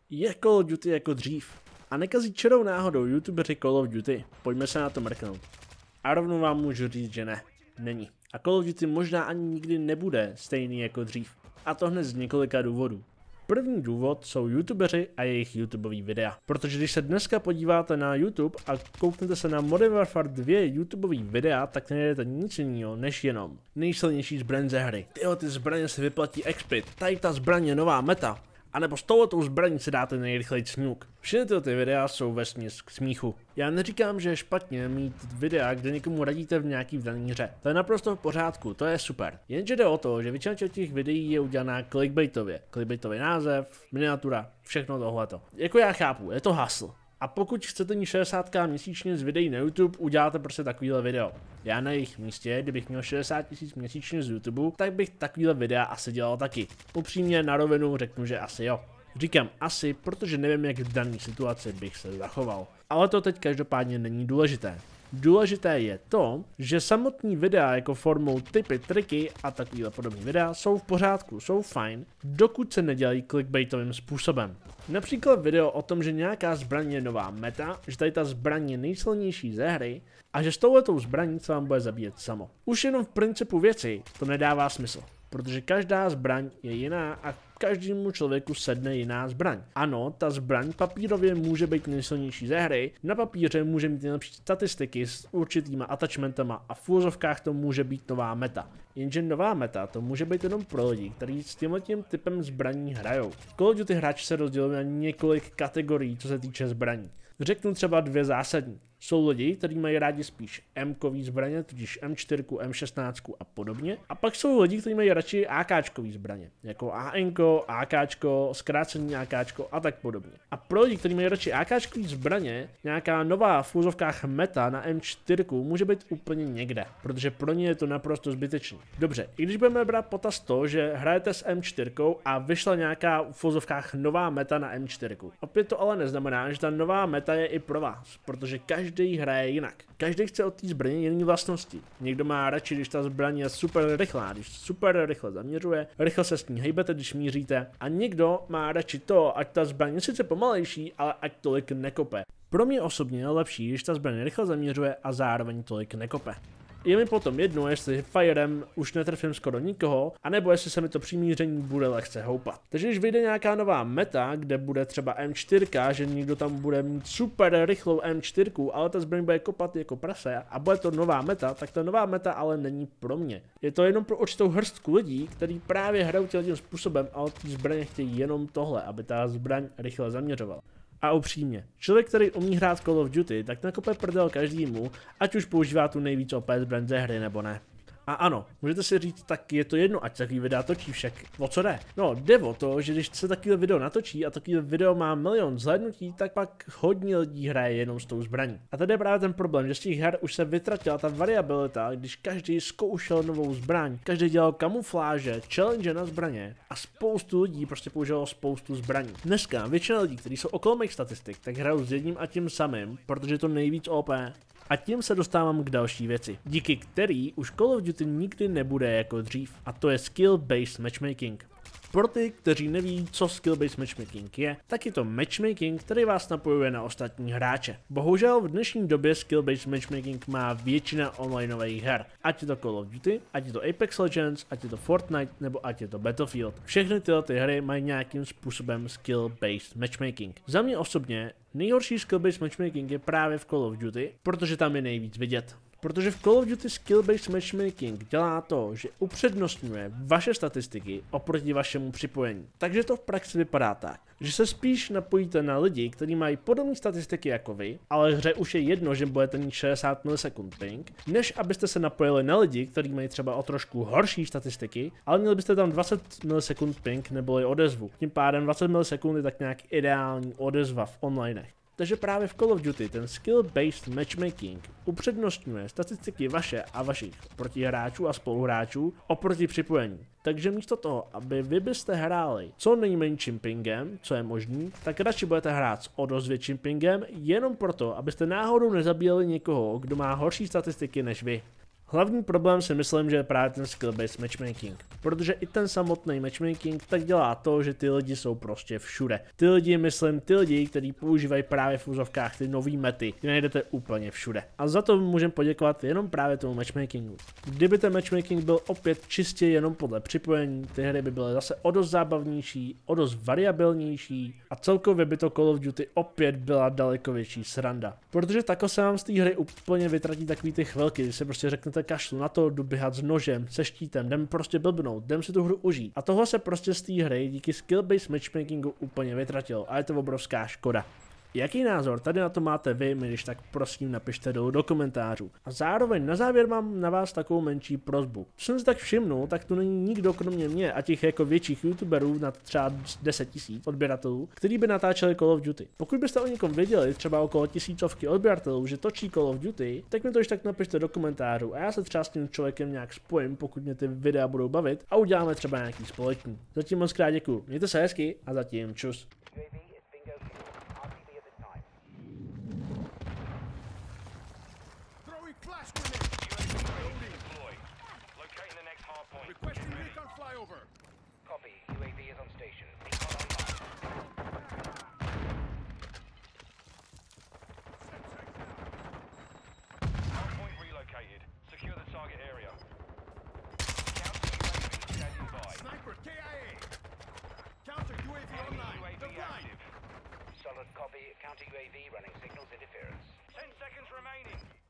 Je Call of Duty jako dřív? A nekazí čirou náhodou youtubeři Call of Duty? Pojďme se na to mrknout. A rovnou vám můžu říct, že ne. Není. A Call of Duty možná ani nikdy nebude stejný jako dřív. A to hned z několika důvodů. První důvod jsou youtubeři a jejich YouTubeový videa. Protože když se dneska podíváte na YouTube a kouknete se na Modern Warfare 2 YouTubeový videa, tak nejdete nic jiného než jenom nejsilnější zbraň ze hry. Tyjo, ty zbraně se vyplatí expit, tady ta zbraň je nová meta. A nebo s touhletou zbraní se dáte nejrychleji snook. Všechny ty videa jsou vesměs k smíchu. Já neříkám, že je špatně mít videa, kde někomu radíte v nějaký daný hře. To je naprosto v pořádku, to je super. Jenže jde o to, že většina těch videí je udělaná clickbaitově. Clickbaitový název, miniatura, všechno tohleto. Jako já chápu, je to hustle. A pokud chcete mít 60k měsíčně z videí na YouTube, uděláte prostě takovýhle video. Já na jejich místě, kdybych měl 60 000 měsíčně z YouTube, tak bych takovýhle videa asi dělal taky. Upřímně na rovinu řeknu, že asi jo. Říkám asi, protože nevím, jak v dané situaci bych se zachoval. Ale to teď každopádně není důležité. Důležité je to, že samotný videa jako formou tipy, triky a takovýhle podobný videa jsou v pořádku, jsou fajn, dokud se nedělají clickbaitovým způsobem. Například video o tom, že nějaká zbraň je nová meta, že tady ta zbraň je nejsilnější ze hry a že s touhletou zbraní se vám bude zabíjet samo. Už jenom v principu věci to nedává smysl. Protože každá zbraň je jiná a každému člověku sedne jiná zbraň. Ano, ta zbraň papírově může být nejsilnější ze hry, na papíře může mít nejlepší statistiky s určitýma attachmentama a v úvozovkách to může být nová meta. Jenže nová meta to může být jenom pro lidi, kteří s tímhletím typem zbraní hrajou. Call of Duty hráči se rozdělují na několik kategorií, co se týče zbraní. Řeknu třeba dvě zásadní. Jsou lidi, kteří mají rádi spíš M-kový zbraně, tudíž M4, M16 a podobně. A pak jsou lidi, kteří mají radši AKčkový zbraně, jako ANko, AKčko, zkrácený AKčko a tak podobně. A pro lidi, kteří mají radši AKčkový zbraně, nějaká nová v úzovkách meta na M4 může být úplně někde, protože pro ně je to naprosto zbytečný. Dobře, i když budeme brát potaz to, že hrajete s M4 a vyšla nějaká v úzovkách nová meta na M4. Opět to ale neznamená, že ta nová meta je i pro vás, protože každý hraje jinak. Každý chce od té zbraně jiné vlastnosti. Někdo má radši, když ta zbraň je super rychlá, když super rychle zaměřuje, rychle se s ní hejbete, když míříte, a někdo má radši to, ať ta zbraň je sice pomalejší, ale ať tolik nekope. Pro mě osobně je lepší, když ta zbraň rychle zaměřuje a zároveň tolik nekope. Je mi potom jedno, jestli Firem už netrefím skoro nikoho, anebo jestli se mi to přimíření bude lehce houpat. Takže když vyjde nějaká nová meta, kde bude třeba M4, že někdo tam bude mít super rychlou M4, ale ta zbraň bude kopat jako prase a bude to nová meta, tak ta nová meta ale není pro mě. Je to jenom pro určitou hrstku lidí, kteří právě hrajou tím způsobem, ale ty zbraně chtějí jenom tohle, aby ta zbraň rychle zaměřovala. A upřímně, člověk, který umí hrát Call of Duty, tak nakope prdel každému, ať už používá tu nejvíc OP zbraň ze hry nebo ne. A ano, můžete si říct, tak je to jedno, ať takový videa točí, však o co jde? No, jde o to, že když se takový video natočí a takový video má milion zhlédnutí, tak pak hodně lidí hraje jenom s tou zbraní. A tady je právě ten problém, že z těch her už se vytratila ta variabilita, když každý zkoušel novou zbraň, každý dělal kamufláže, challenge na zbraně a spoustu lidí prostě používalo spoustu zbraní. Dneska většina lidí, kteří jsou okolo mých statistik, tak hrajou s jedním a tím samým, protože je to nejvíc OP. A tím se dostávám k další věci, díky který už Call of Duty nikdy nebude jako dřív, a to je skill-based matchmaking. Pro ty, kteří neví, co skill-based matchmaking je, tak je to matchmaking, který vás napojuje na ostatní hráče. Bohužel v dnešní době skill-based matchmaking má většina onlineových her, ať je to Call of Duty, ať je to Apex Legends, ať je to Fortnite, nebo ať je to Battlefield. Všechny tyhle hry mají nějakým způsobem skill-based matchmaking. Za mě osobně nejhorší skill-based matchmaking je právě v Call of Duty, protože tam je nejvíc vidět. Protože v Call of Duty skill-based matchmaking dělá to, že upřednostňuje vaše statistiky oproti vašemu připojení. Takže to v praxi vypadá tak, že se spíš napojíte na lidi, kteří mají podobné statistiky jako vy, ale hře už je jedno, že budete mít 60 milisekund ping, než abyste se napojili na lidi, kteří mají třeba o trošku horší statistiky, ale měli byste tam 20 milisekund ping neboli odezvu. Tím pádem 20 milisekund je tak nějak ideální odezva v onlinech. Takže právě v Call of Duty ten skill-based matchmaking upřednostňuje statistiky vaše a vašich protihráčů a spoluhráčů oproti připojení. Takže místo toho, aby vy byste hráli co nejmenším pingem, co je možný, tak radši budete hrát s o dost větším pingem, jenom proto, abyste náhodou nezabíjeli někoho, kdo má horší statistiky než vy. Hlavní problém si myslím, že je právě ten skill-based matchmaking, protože i ten samotný matchmaking tak dělá to, že ty lidi jsou prostě všude. Ty lidi, myslím, ty lidi, kteří používají právě v úzovkách ty nový mety, ty najdete úplně všude. A za to můžeme poděkovat jenom právě tomu matchmakingu. Kdyby ten matchmaking byl opět čistě jenom podle připojení, ty hry by byly zase o dost zábavnější, o dost variabilnější a celkově by to Call of Duty opět byla daleko větší sranda. Protože tako se vám z té hry úplně vytratí takový ty chvilky, kdy se prostě řeknete kašlu na to, jdu běhat s nožem, se štítem, jdem prostě blbnout, jdem si tu hru užít. A tohle se prostě z té hry díky skill-based matchmakingu úplně vytratilo a je to obrovská škoda. Jaký názor tady na to máte vy, když tak prosím napište dolů do komentářů. A zároveň na závěr mám na vás takovou menší prosbu. Co jsem si tak všimnul, tak tu není nikdo kromě mě a těch jako větších youtuberů na třeba 10 000 odběratelů, kteří by natáčeli Call of Duty. Pokud byste o někom věděli, třeba okolo 1000 odběratelů, že točí Call of Duty, tak mi to už tak napište do komentářů a já se třeba s tím člověkem nějak spojím, pokud mě ty videa budou bavit a uděláme třeba nějaký společný. Zatím moc krát děkuju. Mějte se hezky a zatím čus. Flash grenade! UAV deployed. Locating the next hard point. Requesting recon flyover. Copy. UAV is on station. Recon online. Hard point relocated. Secure the target area. Counter UAV standing by. Sniper KIA. Counter UAV online. UAV active. Solid copy. Counter UAV running signals interference. 10 seconds remaining.